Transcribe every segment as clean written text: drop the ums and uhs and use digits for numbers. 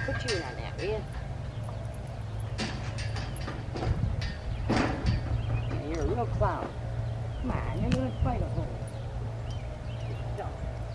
Put you in on that, will you? You're a real clown. Come on, you're going to fight a hole. Go.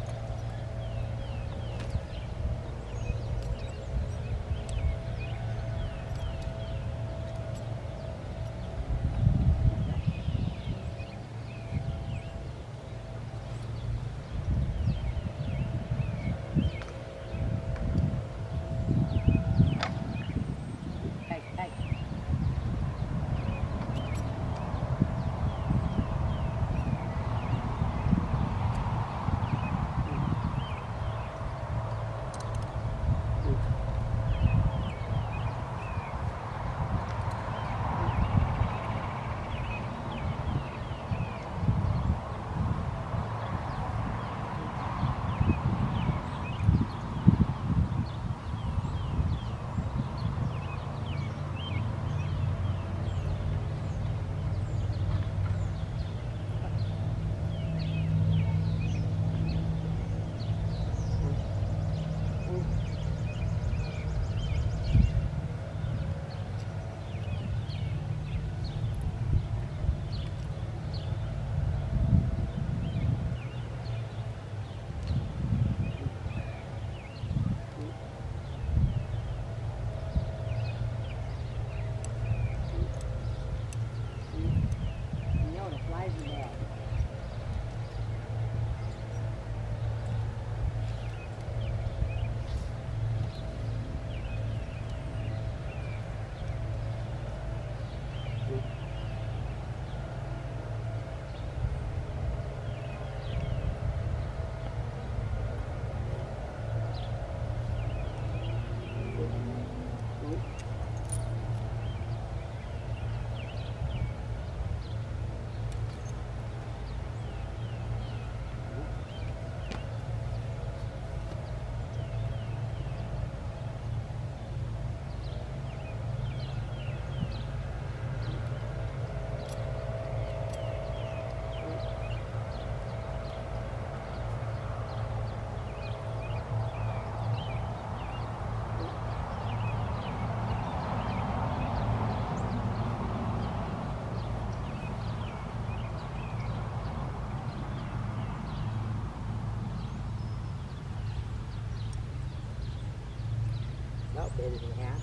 About better than half.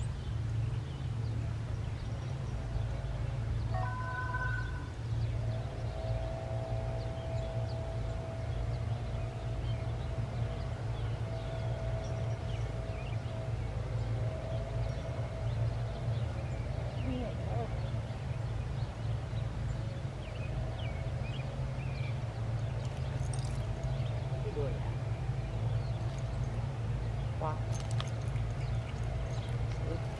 Wow.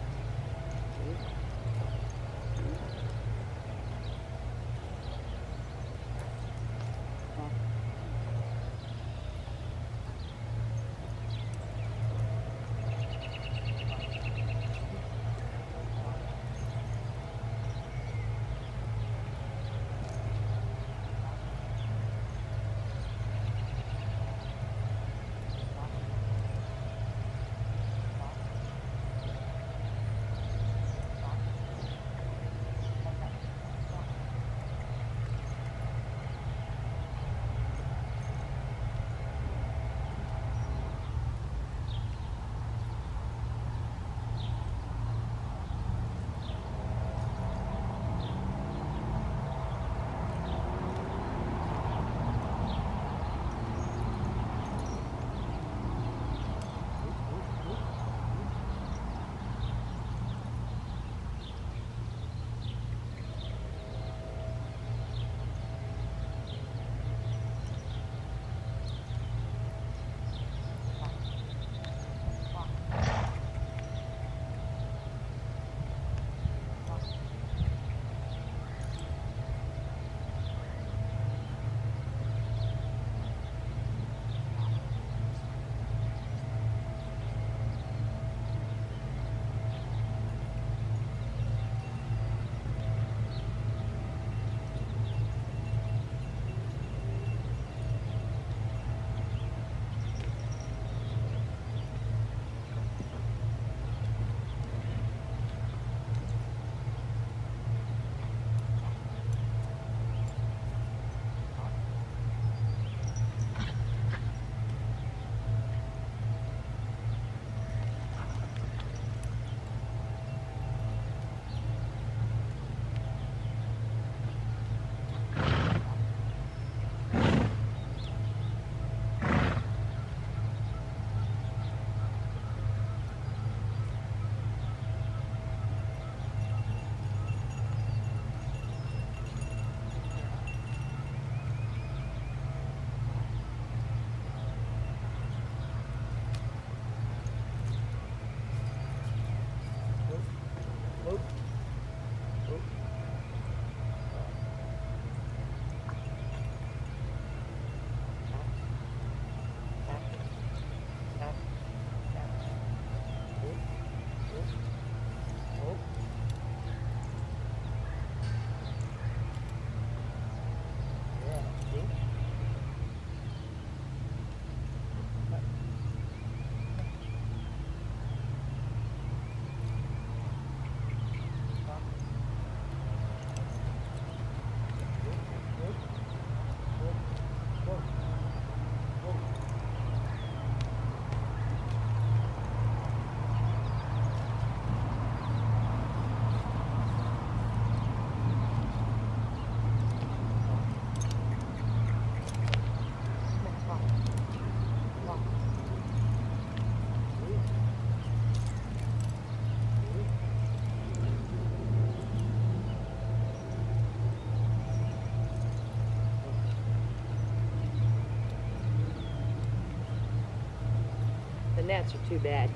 nets are too bad.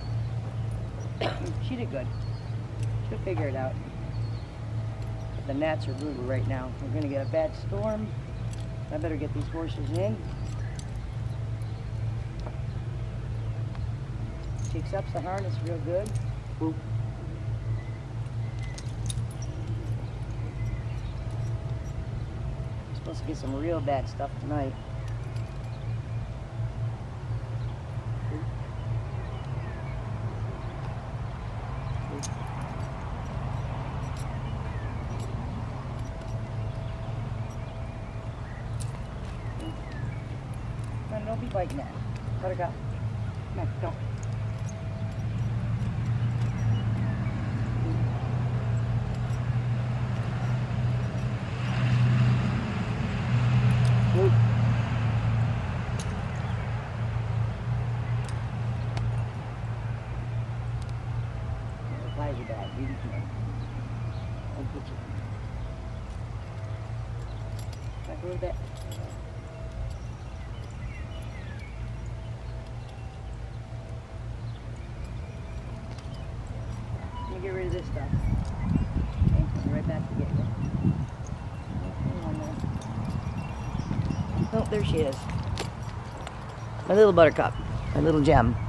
She did good. She'll figure it out. But the gnats are brutal right now. We're going to get a bad storm. I better get these horses in. She accepts the harness real good. Boop. We're supposed to get some real bad stuff tonight. Don't be biting that. Buttercup. Come on, go. Move. The flies are bad. You can. I'll get you. Back a little bit. Get rid of this stuff. Okay, I'll be right back to get you. Oh, there she is. My little Buttercup. My little gem.